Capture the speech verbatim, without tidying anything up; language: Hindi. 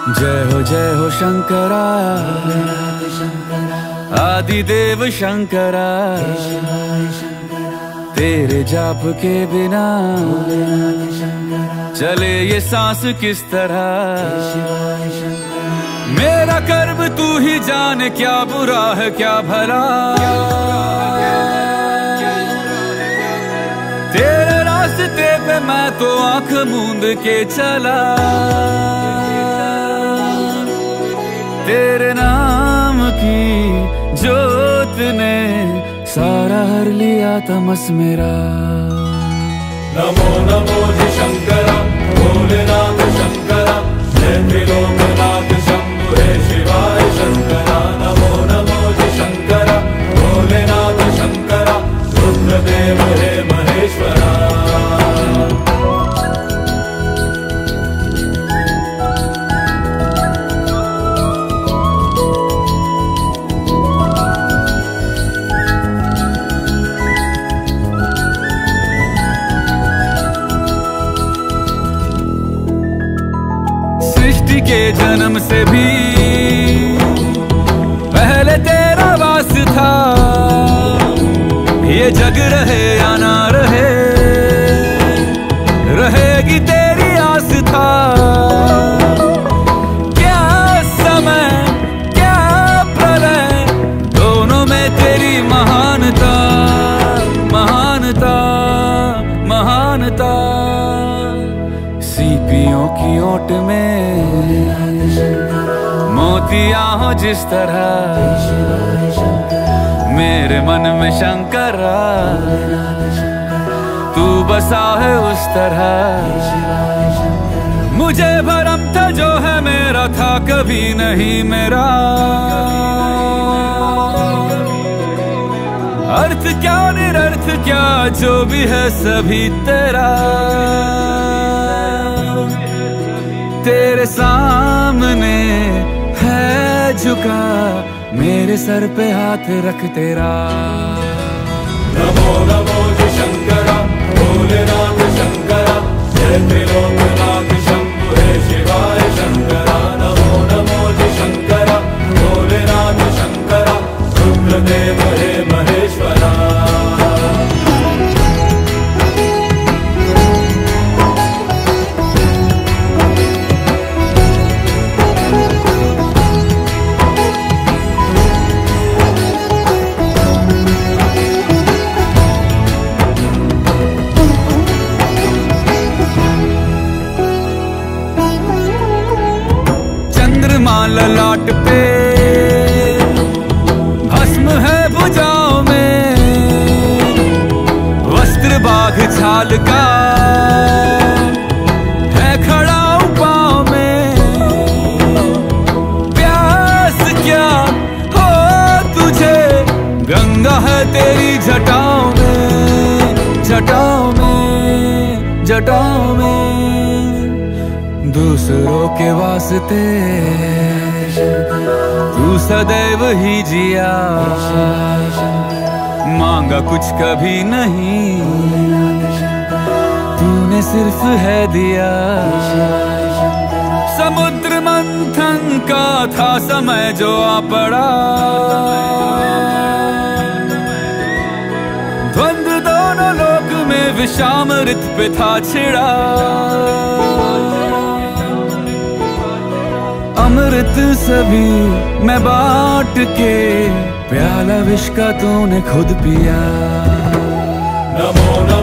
जय हो जय हो शंकरा, आदिदेव शंकरा, तेरे जाप के बिना चले ये सांस किस तरह। मेरा कर्म तू ही जाने, क्या बुरा है क्या भला। तेरे रास्ते पे मैं तो आंख मूंद के चला, तेरे नाम की जोत ने सारा हर लिया तमस मेरा। नमो नमो जी शंकरा, भोलेनाथ शंकरा, जय त्रिलोकनाथ शंभु हे शिवाय शंकरा। नमो नमो जी शंकरा, भोलेनाथ शंकरा, रुद्रदेव हे महेश्वरा। सृष्टि के जन्म से भी पहले तेरा वास था, ये जग रहे या ना रहे, रहेगी तेरी आस था। क्या समय क्या प्रलय, दोनों में तेरी महानता महानता महानता। सीपियों की ओट में मोतियां हो जिस तरह, मेरे मन में शंकरा तू बसा है उस तरह। मुझे भरम था जो है मेरा था कभी नहीं मेरा, अर्थ क्या निरर्थ क्या जो भी है सभी तेरा। तेरे सामने है झुका, मेरे सर पे हाथ रख तेरा। नमो नमो जी शंकरा, भोलेनाथ शंकरा, जय त्रिलोकनाथ शंभु हे शिवाय शंकरा। नमो नमो जी शंकरा, भोलेनाथ शंकरा, रुद्रदेव हे महेश्वरा। ललाट पे भस्म है भुजाओं में, वस्त्र बाघ छाल का है खड़ा पाँव में। प्यास क्या हो तुझे, गंगा है तेरी जटाओं में जटाओं में जटाओं में। दूसरों के वास्ते तू सदैव ही जिया, मांगा कुछ कभी नहीं, तूने सिर्फ है दिया। समुद्र मंथन का था समय जो आ पड़ा, द्वंद्व दोनों लोक में विषामृत पे था छिड़ा। अमृत सभी मैं बांट के, प्याला विष का तूने खुद पिया। नमो नमो